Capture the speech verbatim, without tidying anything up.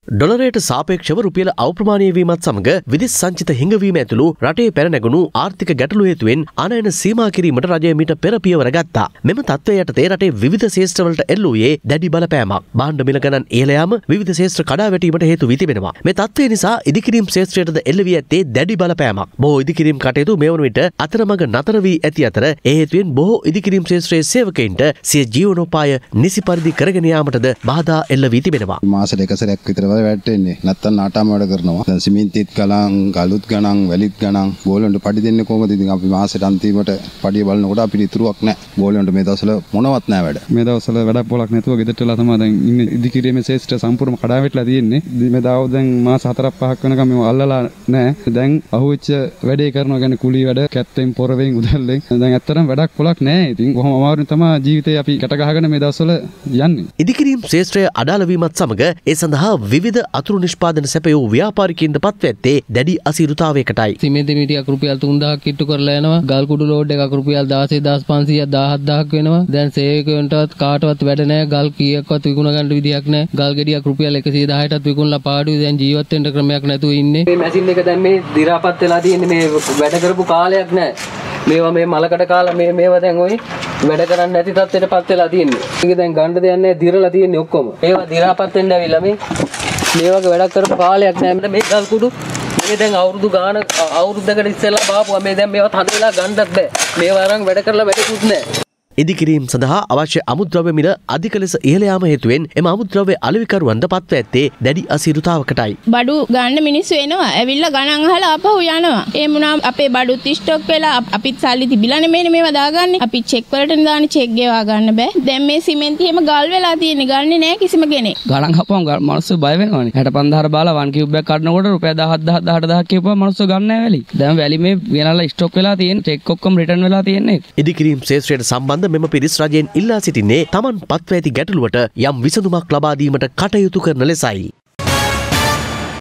ඩොලරයට සාපේක්ෂව රුපියල අවප්‍රමාණය වීමත් සමග විදෙස් සංචිත හිඟවීම ඇතුළු රටේ පැන නැගුණු ආර්ථික ගැටලු හේතුවෙන් අනයන සීමා කිරීමට රජය මීට පෙර පියවර ගත්තා. මෙම තත්ත්වය යටතේ රටේ විවිධ ශේෂ්ත්‍රවලට එල්ල වූයේ දැඩි බලපෑමක්. භාණ්ඩ මිල ගණන් ඉහළ යාම විවිධ ශේෂ්ත්‍ර කඩා වැටීමට හේතු වී තිබෙනවා. මේ තත්ත්වය නිසා ඉදිකිරීම් ශේෂ්ත්‍රයටද එල්ල වී ඇත්තේ දැඩි බලපෑමක්. බොහෝ ඉදිකිරීම් කටයුතු මේ වන විට අතරමඟ නතර වී ඇති අතර ඒ හේතුවෙන් බොහෝ ඉදිකිරීම් ශේෂ්ත්‍රයේ සේවකයින්ට සිය ජීවනෝපාය නිසි පරිදි කරගෙන යාමටද බාධා එල්ල වී තිබෙනවා. මාසෙට එක සැරයක් විතර වැටෙන්නේ. නැත්තම් නාටාම වැඩ කරනවා. දැන් සිමෙන්තිත් ගණන්, ගලුත් ගණන්, වැලිත් ගණන්, බෝලොන්ට පඩි දෙන්නේ කොහොමද? ඉතින් අපි මාසෙට අන්තිමට පඩිය බලනකොට අපිට ඉතුරුවක් නැහැ. බෝලොන්ට මේ දවස්වල මොනවත් නැහැ වැඩ. මේ දවස්වල වැඩක් පොලක් නැතුව ගෙදරට වෙලා තමයි දැන් ඉන්නේ. ඉදිකිරීමේ ශේෂ්ත්‍ර සම්පූර්ණ කඩා වැටලා තියෙන්නේ. මේ දාව දැන් මාස හතරක් පහක් වෙනකම් මේව අල්ලලා නැහැ. දැන් අහුවෙච්ච වැඩේ කරනවා කියන්නේ කුලී වැඩ, කැත්තෙන්, පොරවෙන්, උදැල්ලෙන්. දැන් ඇත්තටම වැඩක් පොලක් නැහැ. ඉතින් කොහොම අමාරුවෙන් තමයි ජීවිතේ අපි කැට ගහගෙන මේ දවස්වල යන්නේ. ඉදිකිරීම් ශේෂ්ත්‍රය අඩාල වීමත් සමග ඒ සඳහා විවිධ අතුරු නිෂ්පාදන සැපයූ ව්‍යාපාරිකයින්ද පත්වැත්තේ දැඩි අසීරුතාවයකටයි. සිමෙන්ති මිටියක් රුපියල් තුන්දහක් කිට්ටු කරලා යනවා. ගල් කුඩු ලෝඩ් එකක් රුපියල් දාසය දහස් පන්සීයක් දාහත් දහසක් වෙනවා. දැන් සේවකයන්ටවත් කාටවත් වැඩ නැහැ. ගල් කීයක්වත් විකුණ ගන්න විදියක් නැහැ. ගල් ගෙඩියක් රුපියල් එකසිය දහයටත් විකුණලා පාඩුවේ දැන් ජීවත් වෙන්න ක්‍රමයක් නැතුව ඉන්නේ. මේ මැෂින් එක දැන් මේ දි รา පත් වෙලා තියෙන්නේ. මේ වැඩ කරපු කාලයක් නැහැ. මේවා මේ මලකට කාලා මේ මේවා දැන් ওই වැඩ කරන්නේ නැති තත්ත්වයට පත් වෙලා තියෙන්නේ. මේක දැන් ගන්න දෙයක් නැහැ. දිරලා තියෙන්නේ ඔක්කොම. ඒවා දි รา පත් වෙන්න ඇවිල්ලා මේ මේ වගේ වැඩක් කරපු කාලයක් නැහැ. මේ ගල් කුඩු මේ දැන් අවුරුදු ගාන අවුරුද්දකට ඉස්සෙල්ලා බාපුවා. මේ දැන් මේවත් හදලා ගන්නත් බෑ. මේවා අරන් වැඩ කරලා වැඩකුත් නැහැ. ඉදිකිරීම් සඳහා අවශ්‍ය අමුද්‍රව්‍ය මිල අධික ලෙස ඉහළ යාම හේතුවෙන් එම අමුද්‍රව්‍ය අලෙවිකරුවන්ද පත්ව ඇත්තේ දැඩි අසීරුතාවකටයි. බඩු ගන්න මිනිස්සු එනවා. ඇවිල්ලා ගණන් අහලා ආපහු යනවා. ඒ මුණා අපේ බඩුත් ස්ටොක් වෙලා අපිත් සල්ලි තිබිලානේ මේනේ මේවා දාගන්නේ. අපි චෙක් වලටනේ දාන්නේ. චෙක් ගෙවා ගන්න බෑ. දැන් මේ සිමෙන්ති එහෙම ගල් වෙලා තියෙන්නේ. ගන්නේ නෑ කිසිම කෙනෙක්. ගණන් හපුවම මිනිස්සු බය වෙනවනේ. හැට පන්දාහර බාලා වන් කියුබ් එකක් කඩනකොට රුපියල් දහහක් දහහක් දහට දහයක් කියපුවා මිනිස්සු ගන්න නෑ වැලි. දැන් වැලි මේ ගෙනල්ලා ස්ටොක් වෙලා තියෙන චෙක් ඔක්කොම රිටර්න් වෙලා තියෙන්නේ. ඉදිකිරීම් ශේෂ්ත්‍රයට සම්බන්ධ මෙම පිරිස් රජයෙන් ඉල්ලා සිටින්නේ තමන් පත්ව ඇති ගැටලුවට යම් විසඳුමක් ලබා දීමට කටයුතු කරන ලෙසයි.